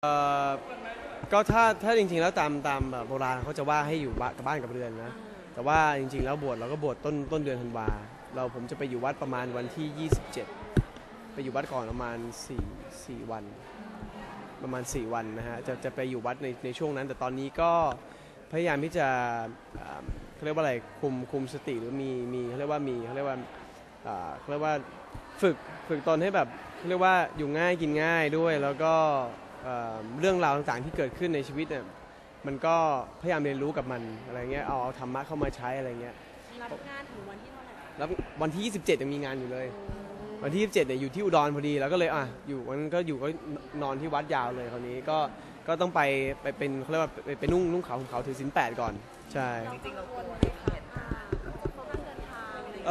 เอ่อก็ถ้าจริงๆแล้วตามแบบโบราณเขาจะว่าให้อยู่กับบ้านกับเรือนนะแต่ว่าจริงๆแล้วบวชเราก็บวชต้นเดือนธันวาผมจะไปอยู่วัดประมาณวันที่27ไปอยู่วัดก่อนประมาณ4วันประมาณ4วันนะฮะจะไปอยู่วัดในช่วงนั้นแต่ตอนนี้ก็พยายามที่จะเขาเรียกว่าอะไรคุมสติหรือมีเขาเรียกว่าเขาเรียกว่าฝึกตนให้แบบเขาเรียกว่าอยู่ง่ายกินง่ายด้วยแล้วก็เรื่องราวต่างๆที่เกิดขึ้นในชีวิตเนี่ยมันก็พยายามเรียนรู้กับมันอะไรเงี้ยเอาธรรมะเข้ามาใช้อะไรเงี้ยรับงานถึงวันที่เท่าไหร่แล้ววันที่27ยังมีงานอยู่เลยวันที่27เนี่ยอยู่ที่อุดรพอดีแล้วก็เลยอยู่วันนั้นก็นอนที่วัดยาวเลยคราวนี้ก็ต้องไปเป็นเขาเรียกว่าไปนุ่งขาวห่มขาวถือศีล8ก่อนใช่จริงๆเราควรไหมคะเขาเดินทางอะไรอย่างเงี้ย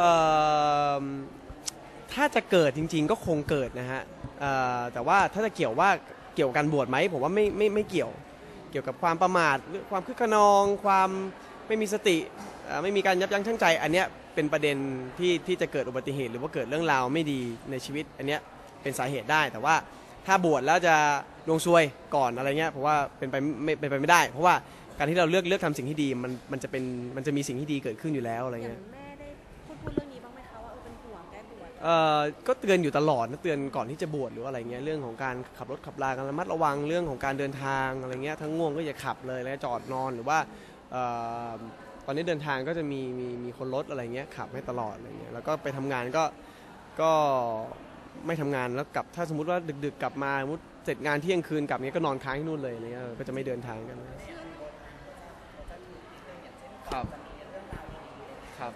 ถ้าจะเกิดจริงๆก็คงเกิดนะฮะแต่ว่าถ้าจะเกี่ยวกับการบวชไหมผมว่าไม่เกี่ยวกับความประมาทหรือความคึกขนองความไม่มีสติไม่มีการยับยั้งชั่งใจอันเนี้ยเป็นประเด็นที่จะเกิดอุบัติเหตุหรือว่าเกิดเรื่องราวไม่ดีในชีวิตอันเนี้ยเป็นสาเหตุได้แต่ว่าถ้าบวชแล้วจะดวงซวยก่อนอะไรเงี้ยเพราะว่าเป็นไปไม่ได้เพราะว่าการที่เราเลือกทำสิ่งที่ดีมันจะมีสิ่งที่ดีเกิดขึ้นอยู่แล้วอะไรเงี้ยแม่ได้พูดเรื่องนี้บ้างไหมคะว่าเป็นห่วงแก้บวชก็เตือนอยู่ตลอดนะเตือนก่อนที่จะบวชหรืออะไรเงี้ยเรื่องของการขับรถขับราการระมัดระวังเรื่องของการเดินทางอะไรเงี้ยทั้งง่วงก็อย่าขับเลยแล้วจอดนอนหรือว่าตอนนี้เดินทางก็จะมีคนรถอะไรเงี้ยขับให้ตลอดอะไรเงี้ยแล้วก็ไปทำงานก็ไม่ทำงานแล้วกลับถ้าสมมติว่าดึกๆกลับมาสมมติเสร็จงานเที่ยงคืนกลับเนี้ยก็นอนค้างที่นู่นเลยอะไรเงี้ยก็จะไม่เดินทางกันครับครับ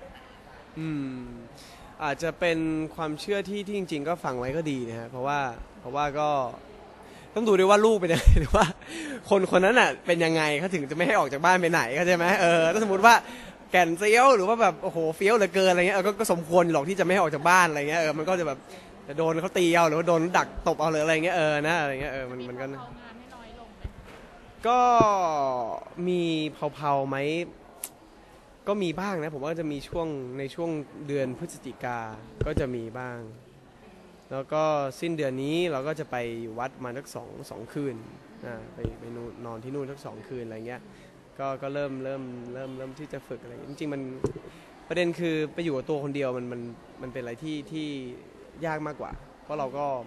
อาจจะเป็นความเชื่อที่จริงๆก็ฟังไว้ก็ดีนะฮะเพราะว่าก็ต้องดูด้วยว่าลูกเป็นยังไงหรือว่าคนนั้นอ่ะเป็นยังไงเขาถึงจะไม่ให้ออกจากบ้านไปไหนเข้าใจไหมถ้าสมมติว่าแก่นเซียวหรือว่าแบบโอ้โหเฟี้ยวเหลือเกินอะไรเงี้ยก็สมควรหรอกที่จะไม่ให้ออกจากบ้านอะไรเงี้ยมันก็จะแบบจะโดนเขาตีเอาหรือว่าโดนดักตบเอาหรืออะไรเงี้ยนะอะไรเงี้ยมันก็ก็มีเผาๆไหมก็มีบ้างนะผมว่าจะมีในช่วงเดือนพฤศจิกาก็จะมีบ้างแล้วก็สิ้นเดือนนี้เราก็จะไปอยู่วัดมาสักสองคืนไปนอนที่นู่นสัก2 คืนอะไรเงี้ยก็เริ่มที่จะฝึกอะไรจริงๆมันประเด็นคือไปอยู่กับตัวคนเดียวมันเป็นอะไรที่ยากมากกว่าเพราะเรา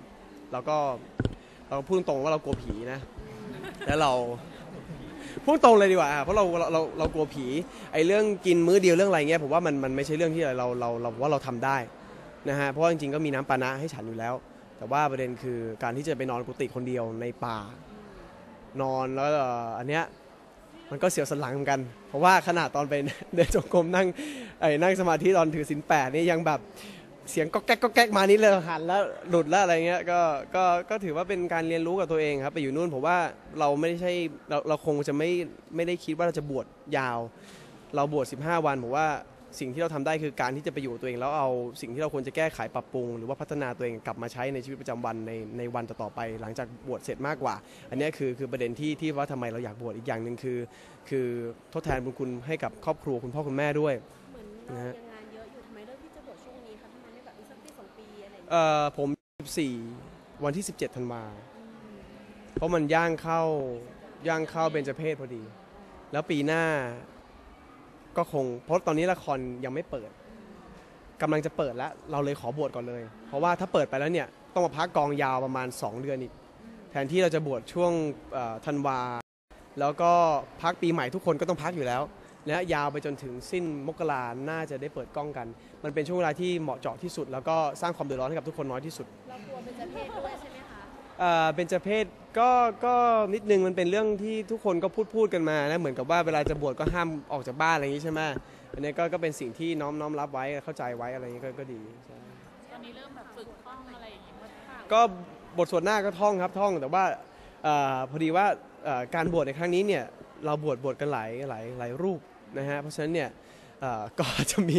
พูดตรงว่าเรากลัวผีนะแล้วเราพูดตรงเลยดีกว่าเพราะเรากลัวผีไอ้เรื่องกินมื้อเดียวเรื่องอะไรเงี้ยผมว่ามันไม่ใช่เรื่องที่เราว่าเราทำได้นะฮะเพราะว่าจริงๆก็มีน้ำปานะให้ฉันอยู่แล้วแต่ว่าประเด็นคือการที่จะไปนอนกุฏิคนเดียวในป่านอนแล้วอันเนี้ยมันก็เสียวสันหลังเหมือนกันเพราะว่าขนาดตอนไปเดินจงกรมนั่งสมาธิตอนถือศีล8นี่ยังแบบเสียงก็แก๊กมานี่เลยหันแล้วหลุดแล้วอะไรเงี้ยก็ถือว่าเป็นการเรียนรู้กับตัวเองครับไปอยู่นู่นผมว่าเราไม่ใช่เราคงจะไม่ได้คิดว่าเราจะบวชยาวเราบวช15 วันผมว่าสิ่งที่เราทำได้คือการที่จะไปอยู่ตัวเองแล้วเอาสิ่งที่เราควรจะแก้ไขปรับปรุงหรือว่าพัฒนาตัวเองกลับมาใช้ในชีวิตประจำวันในวันต่อไปหลังจากบวชเสร็จมากกว่าอันนี้คือประเด็นที่ว่าทำไมเราอยากบวชอีกอย่างหนึ่งคือทดแทนบุญคุณให้กับครอบครัวคุณพ่อคุณแม่ด้วยเหมือนเรายังงานเยอะอยู่ทำไมเลือกที่จะบวชช่วงนี้คะทำไมไม่แบบอีกสักปี2 ปีอะไรอย่างเงี้ยผม14วันที่17 ธันวาเพราะมันย่างเข้าเบญจเพสพอดีแล้วปีหน้าก็คงเพราะตอนนี้ละครยังไม่เปิดกำลังจะเปิดแล้วเราเลยขอบวชก่อนเลยเพราะว่าถ้าเปิดไปแล้วเนี่ยต้องมาพักกองยาวประมาณ2 เดือนอีกแทนที่เราจะบวชช่วงธันวาแล้วก็พักปีใหม่ทุกคนก็ต้องพักอยู่แล้วและยาวไปจนถึงสิ้นมกราน่าจะได้เปิดกล้องกันมันเป็นช่วงเวลาที่เหมาะเจาะที่สุดแล้วก็สร้างความเดือดร้อนให้กับทุกคนน้อยที่สุดเรากลัวเป็นเจ้าเพศด้วยใช่ไหมคะเบญจเพศก็นิดนึงมันเป็นเรื่องที่ทุกคนก็พูดกันมานะเหมือนกับว่าเวลาจะบวชก็ห้ามออกจากบ้านอะไรอย่างนี้ใช่ไหมอันนี้ก็เป็นสิ่งที่น้อมรับไว้เข้าใจไว้อะไรอย่างนี้ก็ดีตอนนี้เริ่มแบบฝึกท่องอะไรอย่างเงี้ยก็บทสวดหน้าก็ท่องครับท่องแต่ว่าพอดีว่าการบวชในครั้งนี้เนี่ยเราบวชกันหลายรูปนะฮะเพราะฉะนั้นเนี่ยก็อาจจะมี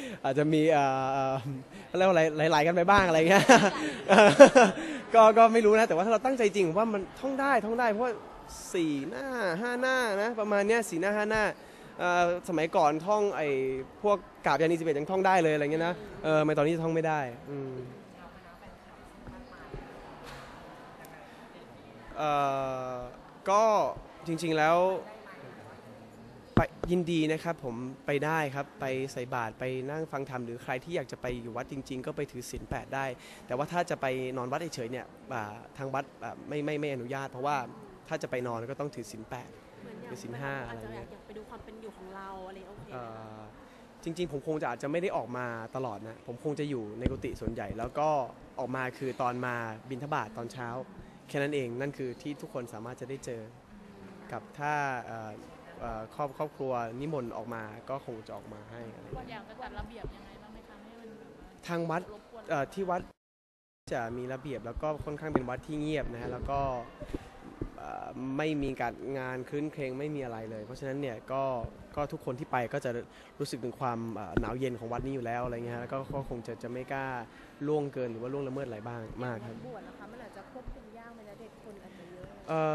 เรียกว่าหลายกันไปบ้างอะไรเงี้ยก็ไม่รู้นะแต่ว่าถ้าเราตั้งใจจริงว่ามันท่องได้เพราะ4 หน้า 5 หน้านะประมาณเนี้ย4 หน้า 5 หน้าสมัยก่อนท่องไอ้พวกกาบยานี11ยังท่องได้เลยอะไรเงี้ยนะไม่ตอนนี้ท่องไม่ได้เอ่อก็จริงๆแล้วไปยินดีนะครับผมไปได้ครับไปใส่บาตรไปนั่งฟังธรรมหรือใครที่อยากจะไปอยู่วัดจริงๆก็ไปถือศีล8ได้แต่ว่าถ้าจะไปนอนวัดเฉยๆเนี่ยทางวัดไม่อนุญาตเพราะว่าถ้าจะไปนอนก็ต้องถือศีล8 เหมือนอย่างเป็นศีลห้าอาจจะอะไรเงี้อย ยากไปดูความเป็นอยู่ของเราอะไรโอเคจริงๆผมคงจะอาจจะไม่ได้ออกมาตลอดนะผมคงจะอยู่ในกุฏิส่วนใหญ่ แล้วก็ออกมาคือตอนมาบิณฑบาตตอนเช้าแค่นั้นเองนั่นคือที่ทุกคนสามารถจะได้เจอกับถ้าครอบครัวนิมนต์ออกมาก็คงจะออกมาให้อะไรอย่างเงี้ยอยากจะจัดระเบียบยังไงบ้างไหมคะให้มันแบบว่าทางวัดรบกวนที่วัดจะมีระเบียบแล้วก็ค่อนข้างเป็นวัดที่เงียบนะฮะแล้วก็ไม่มีการงานคลื้นเครงไม่มีอะไรเลย เพราะฉะนั้นเนี่ยก็ทุกคนที่ไปก็จะรู้สึกถึงความหนาวเย็นของวัดนี้อยู่แล้วอะไรเงี้ยฮะแล้วก็คงจะไม่กล้าล่วงเกินหรือว่าล่วงละเมิดอะไรบ้างมากครับบวชนะคะมันอาจจะควบคุมยากไหมนะเด็กคนอาจจะเยอะ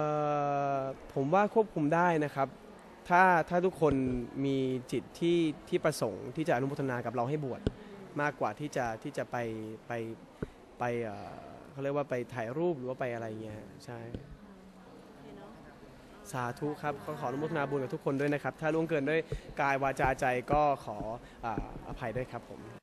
ผมว่าควบคุมได้นะครับถ้าทุกคนมีจิตที่ประสงค์ที่จะอนุโมทนากับเราให้บวชมากกว่าที่จะไปเขาเรียกว่าไปถ่ายรูปหรือว่าไปอะไรเงี้ยใช่เนาะสาธุครับขออนุโมทนาบุญกับทุกคนด้วยนะครับ ถ้าล่วงเกินด้วยกายวาจาใจก็ขออภัยด้วยครับผม